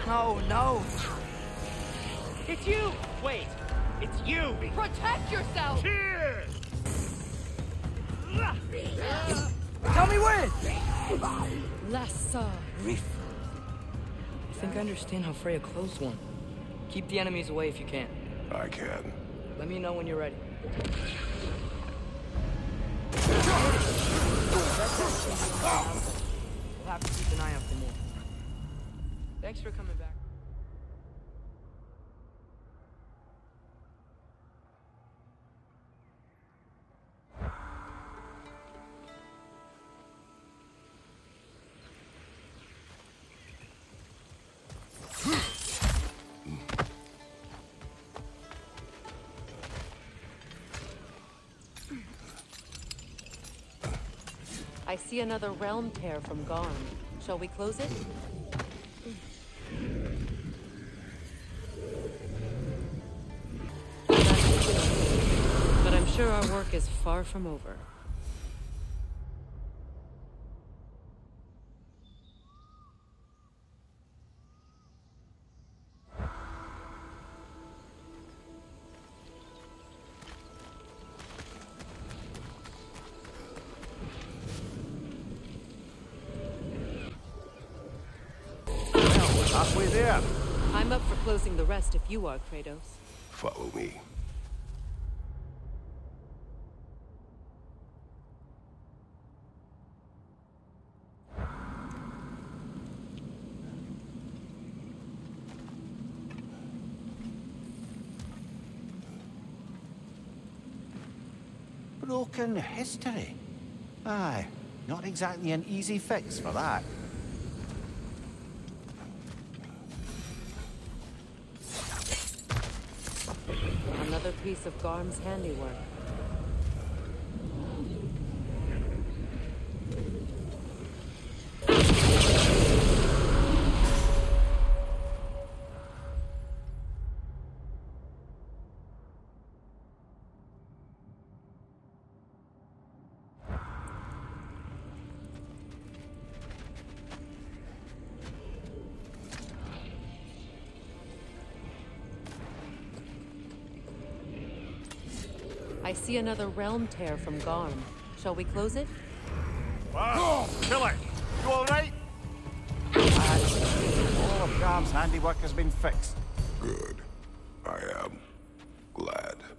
No, no. It's you! Wait, it's you! Protect yourself! Cheers! Tell me when! Lassa. Reef. I think I understand how Freya closed one. Keep the enemies away if you can. I can. Let me know when you're ready. We'll have to keep an eye out for more. Thanks for coming back. I see another realm tear from Garm. Shall we close it? But I'm sure our work is far from over. Halfway there. I'm up for closing the rest if you are, Kratos. Follow me. Broken history. Aye, not exactly an easy fix for that. Another piece of Garm's handiwork. I see another realm tear from Garm. Shall we close it? Wow! Killer! You alright? All of Garm's handiwork has been fixed. Good. I am glad.